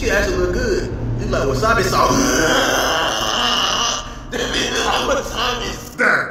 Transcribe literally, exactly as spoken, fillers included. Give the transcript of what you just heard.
shit actually look good. It's like wasabi sauce. That bitch is like wasabi sauce.